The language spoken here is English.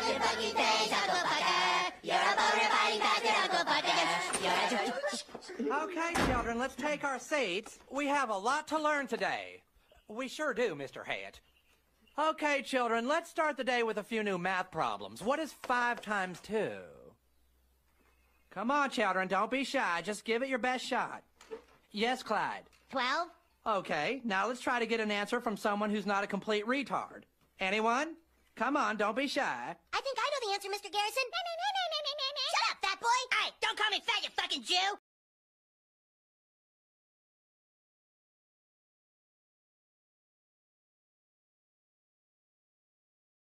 Okay, children, let's take our seats. We have a lot to learn today. We sure do, Mr. Hayet. Okay, children, let's start the day with a few new math problems. What is 5 times 2? Come on, children, don't be shy. Just give it your best shot. Yes, Clyde. 12. Okay, now let's try to get an answer from someone who's not a complete retard. Anyone? Come on, don't be shy. I think I know the answer, Mr. Garrison.